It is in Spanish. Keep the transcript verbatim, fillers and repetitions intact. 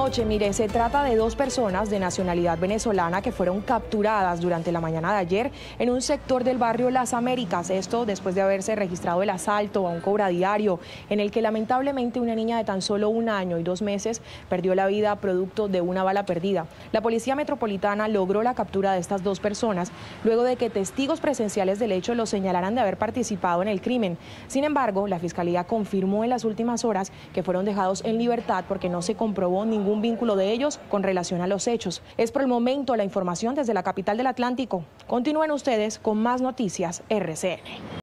noche. Mire, se trata de dos personas de nacionalidad venezolana que fueron capturadas durante la mañana de ayer en un sector del barrio Las Américas. Esto después de haberse registrado el asalto a un cobradiario en el que lamentablemente una niña de tan solo un año y dos meses perdió la vida producto de una bala perdida. La Policía Metropolitana logró la captura de estas dos personas luego de que testigos presenciales del hecho los señalaran de haber participado en el crimen. Sin embargo, la Fiscalía confirmó en las últimas horas que fueron dejados en libertad porque no se comprobó ningún vínculo de ellos con relación a los hechos. Es por el momento la información desde la capital del Atlántico. Continúen ustedes con más noticias R C N.